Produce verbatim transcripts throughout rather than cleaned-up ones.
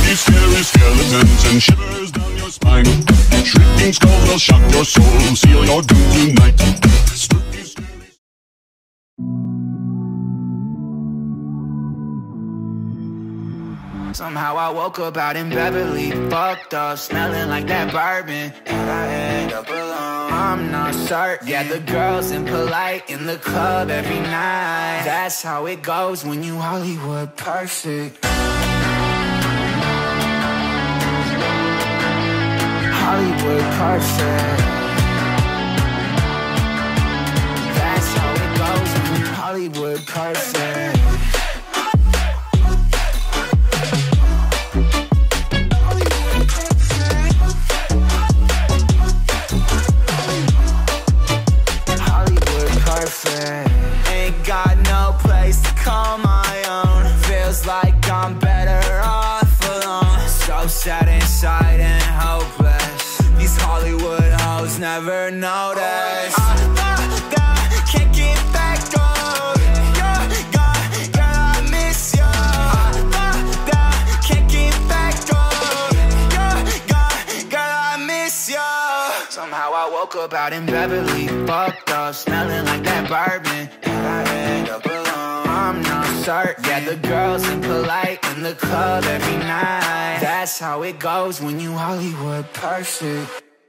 Spooky, scary skeletons and shivers down your spine. Shrieking skulls will shock your soul, seal your doom tonight. Spooky, scary. Somehow I woke up out in Beverly, fucked up, smelling like that bourbon, and I end up alone. I'm not certain. Yeah, the girls impolite in the club every night. That's how it goes when you Hollywood perfect. Hollywood perfect. That's how it goes when you Hollywood perfect. Ain't got no place to call my own. Feels like I'm better off alone. So sad inside and hopeless. These Hollywood hoes never notice. I thought that can't get back on. You're gone, girl, I miss you. I thought that can't get back on. You're gone, girl, I miss you. Somehow I woke up out in Beverly, fucked up, smelling like that bourbon, and I end up alone. I'm not certain. Yeah, the girls impolite in the club every night. That's how it goes when you Hollywood perfect.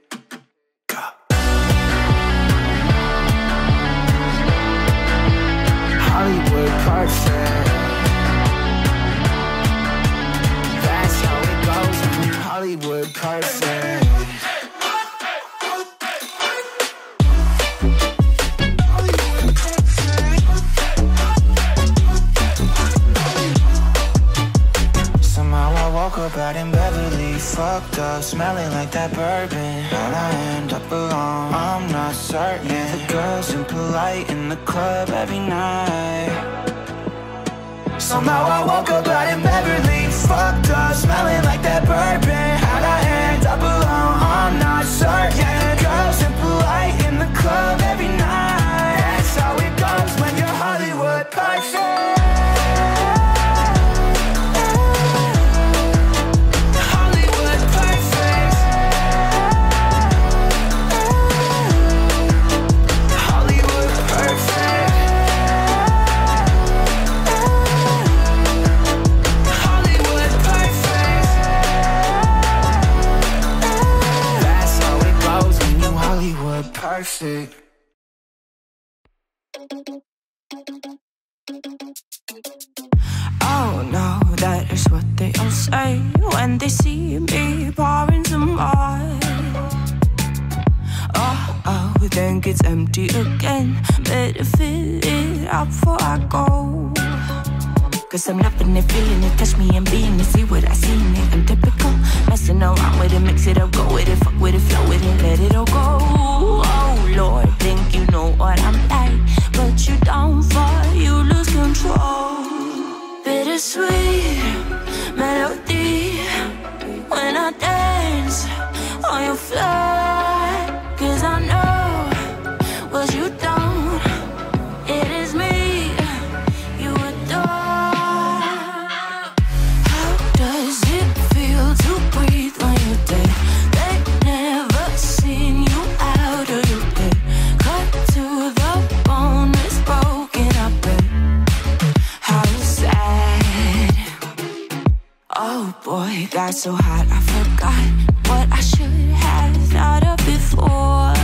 Hollywood perfect. That's how it goes when you Hollywood perfect. Woke up out in Beverly, fucked up, smelling like that bourbon, and I end up alone. I'm not certain. Yeah, the girls impolite in the club every night. Somehow I woke up out in Beverly, fucked up, smelling like that bourbon, and I end up alone. I'm not certain. Yeah, the girls impolite in the club every night. That's how it goes when you're Hollywood perfect. Perfect. Oh no, that is what they all say when they see me pouring some wine. Oh, oh, then gets empty again. Better fill it up before I go. Cause I'm loving it, feeling it, touch me and being it. See what I see in it, I'm typical. Messing around with it, mix it up, go with it, fuck with it, flow with it, let it all go. Oh Lord, think you know what I'm like, but you don't fall, you lose control. Bittersweet melody when I dance on your floor. Cause I know what you don't, it is me you adore. How does it feel to breathe when you're dead? They never seen you out of your bed. Cut to the bone, it's broken, I bet. How sad. Oh boy, got so hot I forgot what I should have thought of before.